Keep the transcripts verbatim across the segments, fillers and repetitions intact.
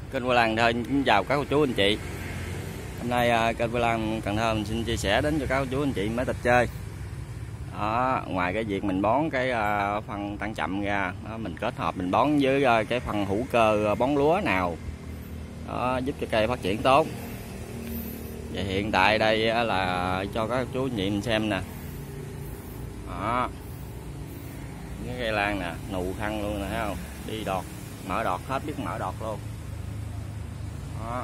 Kênh Hoa Lan Cần Thơ xin chào các cô chú anh chị. Hôm nay kênh Hoa Lan Cần Thơ mình xin chia sẻ đến cho các cô chú anh chị mới tập chơi. Đó, ngoài cái việc mình bón cái phân tăng chậm ra, đó, mình kết hợp mình bón với cái phân hữu cơ bón lúa nào đó, giúp cho cây phát triển tốt. Và hiện tại đây là cho các cô chú anh chị mình xem nè. Đó, cái cây lan nè, nụ khăn luôn nè, thấy không? Đi đọt, mở đọt hết, biết mở đọt luôn. Đó.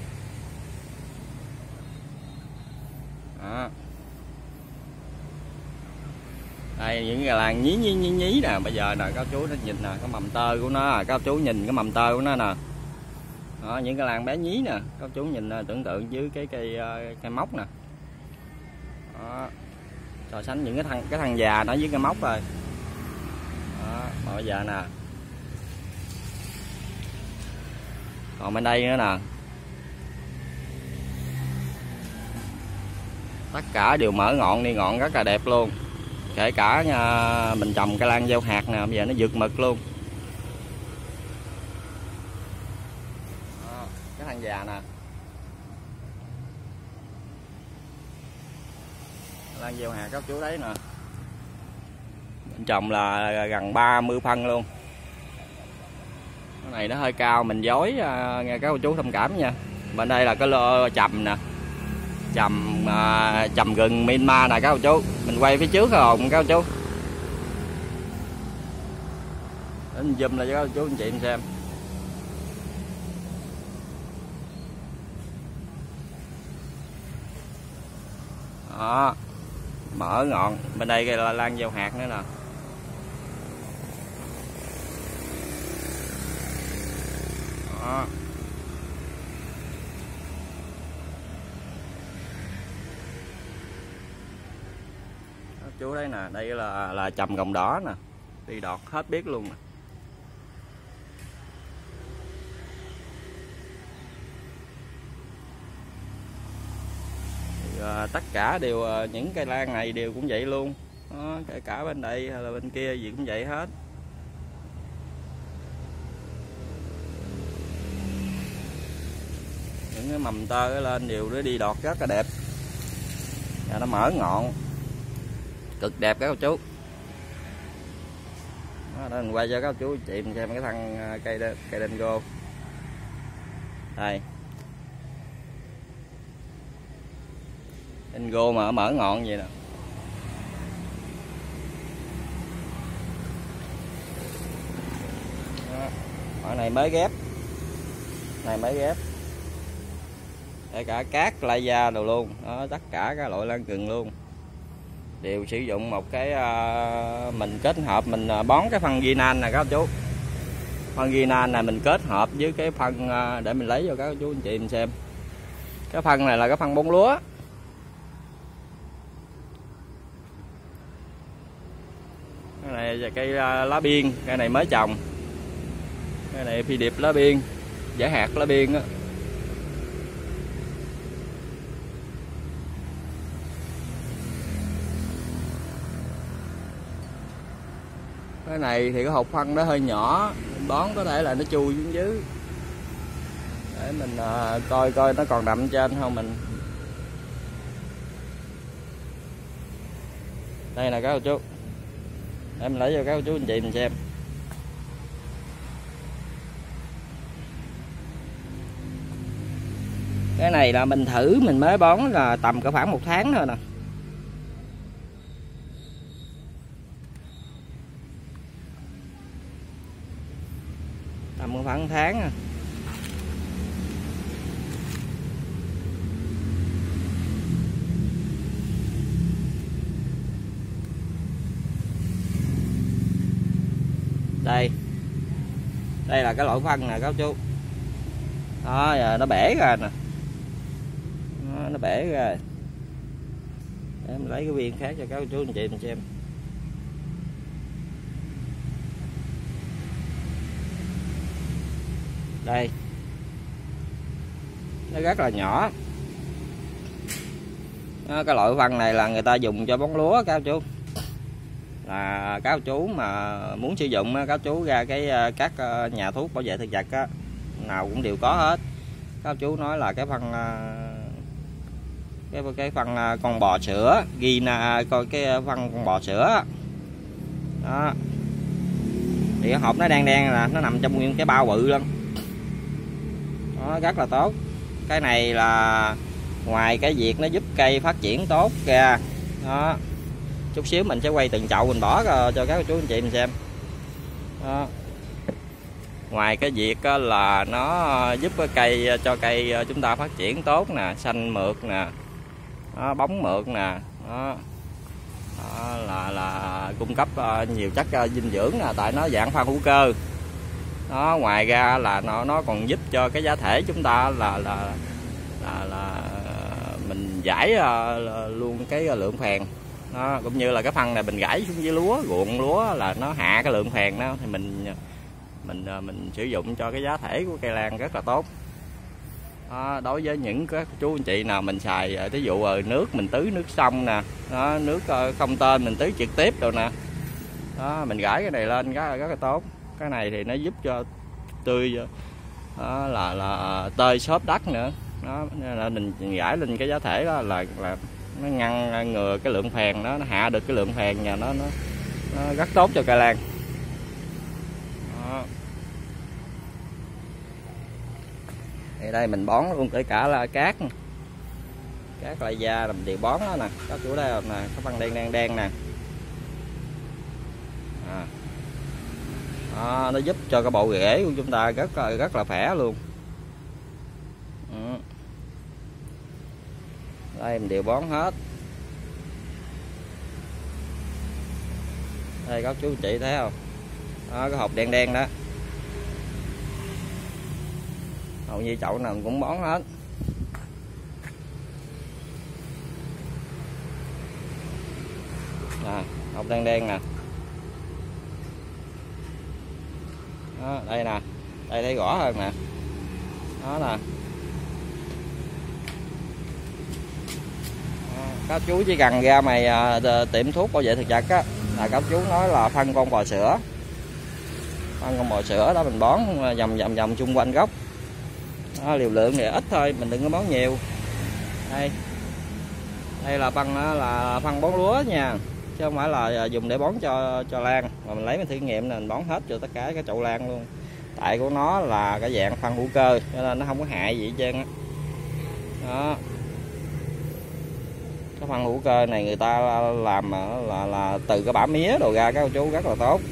Đó. Đây những cái lan nhí nhí nhí nhí nè, bây giờ nè các chú nó nhìn nè cái mầm tơ của nó, các chú nhìn cái mầm tơ của nó nè. Đó, những cái lan bé nhí nè, các chú nhìn tưởng tượng với cái cây cây móc nè. Đó. So sánh những cái thằng cái thằng già nó với cây móc rồi. Đó, mà bây giờ nè. Còn bên đây nữa nè. Tất cả đều mở ngọn đi, ngọn rất là đẹp luôn. Kể cả nha, mình trồng cây lan gieo hạt nè, bây giờ nó vượt mực luôn. Đó, cái thằng già nè. Lan gieo hạt các chú thấy nè. Mình trồng là gần ba mươi phân luôn. Cái này nó hơi cao, mình dối nghe các cô chú thông cảm nha. Bên đây là cái lô trầm nè. Trầm à, trầm gừng Myanmar nè các cô chú. Mình quay phía trước hồn các cô chú. Để mình zoom lại cho các cô chú anh chị em xem. Đó, mở ngọn. Bên đây cây là lan gieo hạt nữa nè. Đó. Chú đấy nè, đây là là trầm gồng đỏ nè, đi đọt hết biết luôn nè. Thì, à, tất cả đều những cây lan này đều cũng vậy luôn. Đó, kể cả bên đây hay là bên kia gì cũng vậy hết. Những cái mầm tơ lên đều nó đi đọt rất là đẹp. Và nó mở ngọn cực đẹp các cô chú. Đó, đó mình quay cho các cô chú chị mình xem cái thân cây cây Dango. Đây. Dango mà mở ngọn vậy nè. Ở này mới ghép. Này mới ghép. Để cả cát lai da đồ luôn. Đó, tất cả các loại lan gừng luôn. Đều sử dụng một cái uh, mình kết hợp mình bón cái phân Ginan nè các chú. Phân Ginan này mình kết hợp với cái phân uh, để mình lấy cho các chú anh chị mình xem. Cái phân này là cái phân bón lúa. Cái này là cây uh, lá biên, cái này mới trồng. Cái này phi điệp lá biên, giải hạt lá biên á. Cái này thì cái hộp phân nó hơi nhỏ, mình bón có thể là nó chui xuống dưới để mình uh, coi coi nó còn nằm trên không mình. Đây là các cô chú, để mình lấy cho các cô chú anh chị mình xem. Cái này là mình thử mình mới bón là tầm cỡ khoảng một tháng thôi nè. Tầm khoảng tháng à. Đây. Đây là cái loại phân nè các chú. Đó, giờ nó bể ra nè. Đó, nó bể ra. Để mình lấy cái viên khác cho các chú anh chị mình xem. Đây. Nó rất là nhỏ. Đó, cái loại phân này là người ta dùng cho bón lúa các chú. Là các chú mà muốn sử dụng các chú ra cái các nhà thuốc bảo vệ thực vật á, nào cũng đều có hết. Các chú nói là cái phân cái cái phân con bò sữa ghi là coi cái phân con bò sữa đó, thì cái hộp nó đen đen là nó nằm trong nguyên cái bao bự luôn đó, rất là tốt. Cái này là ngoài cái việc nó giúp cây phát triển tốt ra đó, chút xíu mình sẽ quay từng chậu mình bỏ cho các chú anh chị mình xem đó. Ngoài cái việc là nó giúp cái cây cho cây chúng ta phát triển tốt nè, xanh mượt nè, đó, bóng mượt nè, đó. Đó là là cung cấp nhiều chất dinh dưỡng nè, tại nó dạng phân hữu cơ. Đó, ngoài ra là nó nó còn giúp cho cái giá thể chúng ta là là là, là mình giải luôn cái lượng phèn. Đó, cũng như là cái phân này mình gãy xuống dưới lúa, ruộng lúa là nó hạ cái lượng phèn đó, thì mình mình mình sử dụng cho cái giá thể của cây lan rất là tốt. Đó, đối với những các chú anh chị nào mình xài ví dụ rồi nước mình tưới nước sông nè, đó, nước không tên mình tưới trực tiếp rồi nè, đó, mình gãi cái này lên rất là rất là tốt. Cái này thì nó giúp cho tươi đó, là là tơi xốp đất nữa đó, nên là mình gãi lên cái giá thể đó là là nó ngăn ngừa cái lượng phèn đó, nó hạ được cái lượng phèn và nó nó, nó rất tốt cho cây lan. Đó. Thì đây mình bón luôn kể cả là cát cát lại da làm đều bón đó nè, có chỗ đây nè, có phân đen đen đen nè. À. Đó, nó giúp cho cái bộ rễ của chúng ta rất là rất là khỏe luôn. Ừ. Đây mình đều bón hết. Đây các chú chị thấy không? Đó, cái hộp đen đen đó. Hầu như chậu nào cũng bón hết. Nè, hộp đen đen nè. Đó, đây nè, đây thấy rõ hơn nè. Đó nè. Đó, các chú chỉ cần ra mày à, tiệm thuốc bảo vệ thực vật á, là các chú nói là phân con bò sữa. Phân con bò sữa đó mình bón vòng vòng vòng xung quanh gốc. Đó, liều lượng thì ít thôi, mình đừng có bón nhiều. Đây. Đây là phân là phân bón lúa nha, chứ không phải là dùng để bón cho cho lan, mà mình lấy mình thử nghiệm là mình bón hết cho tất cả cái chậu lan luôn. Tại của nó là cái dạng phân hữu cơ cho nên nó không có hại gì hết trơn á. Đó. Cái phân hữu cơ này người ta làm là, là, là từ cái bã mía đồ ra các cô chú, rất là tốt.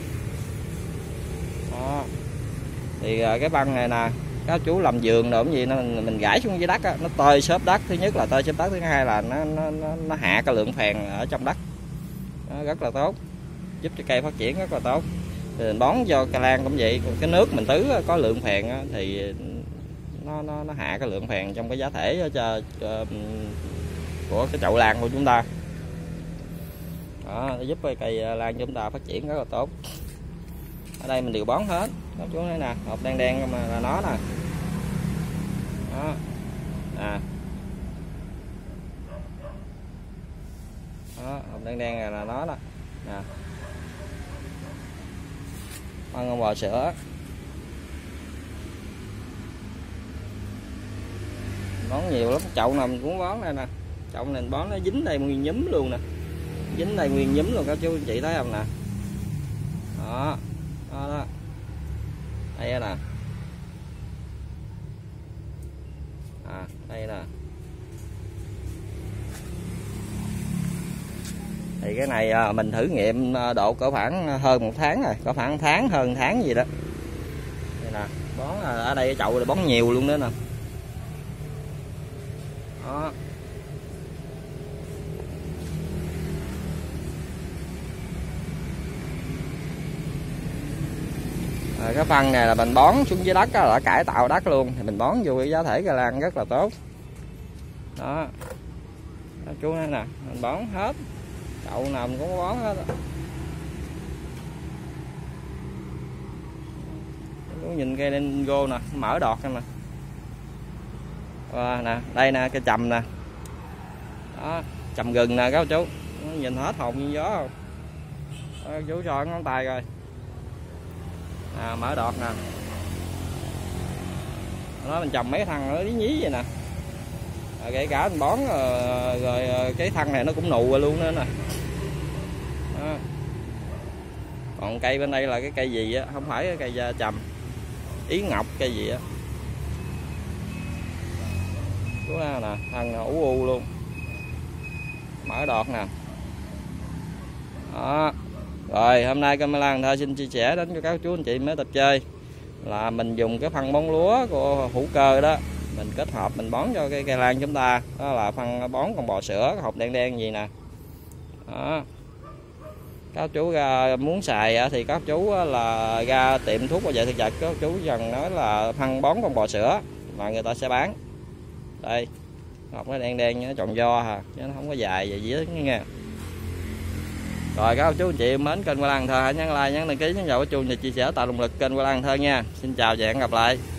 Đó. Thì cái phân này nè, các chú làm vườn rồi cái gì nó mình gãy xuống dưới đất á, nó tơi xốp đất. Thứ nhất là tơi xốp đất, thứ hai là nó nó nó, nó hạ cái lượng phèn ở trong đất. Đó, rất là tốt, giúp cho cây phát triển rất là tốt. Thì mình bón cho cây lan cũng vậy, cái nước mình tưới có lượng phèn á, thì nó nó nó hạ cái lượng phèn trong cái giá thể cho, cho của cái chậu lan của chúng ta. Đó, nó giúp cái cây lan chúng ta phát triển rất là tốt. Ở đây mình đều bón hết, các chú thấy nè, hộp đen đen mà là nó nè. Đó. À. Đó, hộp đen đen này là nó đó. Nè. Phân con bò sữa. Bón nhiều lắm, chậu nào mình cũng bón đây nè. Chậu này mình bón nó dính đây nguyên nhúm luôn nè. Dính đây nguyên nhúm luôn các chú anh chị thấy không nè. Đó. Đó đó. Đây nè. À, đây nè. Thì cái này mình thử nghiệm độ cỡ khoảng hơn một tháng rồi, có khoảng tháng hơn tháng gì đó. Đây nè, bón ở đây cái chậu là bón nhiều luôn đó nè. Đó. À, cái phân này là mình bón xuống dưới đất đó, là cải tạo đất luôn, thì mình bón vô cái giá thể cây lan rất là tốt. Đó. Đó chú nói nè, mình bón hết, chậu nào mình cũng bón hết. Chú nhìn cây Lengo nè, mở đọt nè. À, nè, đây nè, cây trầm nè. Đó, trầm gừng nè các chú, nhìn hết hồn như gió không? Đó, chú cho ngón tay coi. À, mở đọt nè. nó mình trồng mấy cái thân nó lý nhí vậy nè, à, kể cả mình bón rồi, rồi cái thân này nó cũng nụ rồi luôn nữa nè. Đó. Còn cây bên đây là cái cây gì á, không phải cái cây da trầm, Ý Ngọc cây gì á, đúng nè, thân nó u u luôn, mở đọt nè. Đó. Rồi hôm nay camera Cần Thơ xin chia sẻ đến cho các chú anh chị mới tập chơi là mình dùng cái phân bón lúa của hữu cơ đó, mình kết hợp mình bón cho cái cây lan chúng ta, đó là phân bón con bò sữa, cái hộp đen đen gì nè. Đó. Các chú ra muốn xài thì các chú là ra tiệm thuốc bảo vệ thực vật, các chú dần nói là phân bón con bò sữa mà người ta sẽ bán. Đây, hộp nó đen đen nó tròn do hả, chứ nó không có dài vậy gì nha. Rồi các chú anh chị mến kênh Hoa Lan Cần Thơ hãy nhấn like, nhấn đăng ký, nhấn vào cái chuông và chia sẻ tạo động lực kênh Hoa Lan Cần Thơ nha. Xin chào và hẹn gặp lại.